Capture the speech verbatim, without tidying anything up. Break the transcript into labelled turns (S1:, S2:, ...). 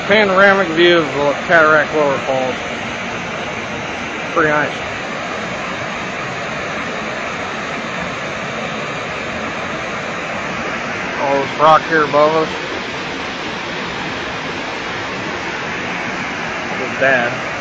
S1: panoramic view of the Cataract Waterfalls. Pretty nice. All this rock here above us. This is bad.